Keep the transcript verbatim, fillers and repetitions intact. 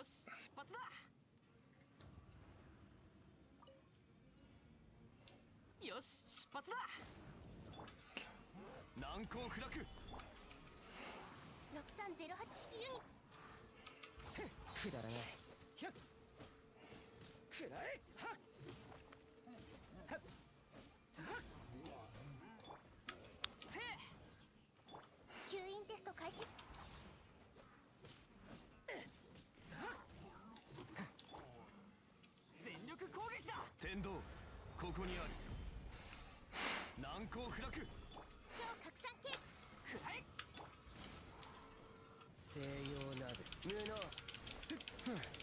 し出発だ。よし出発だ。難攻不落。 ろくさんゼロはち式ユニ。 くだらない。ひゃっくらえ。はっはっはっせ吸引テスト開始。 全力攻撃だ。天道ここにある。難攻不落。 超拡散系。 くらえ。西洋鍋無能。ふっふん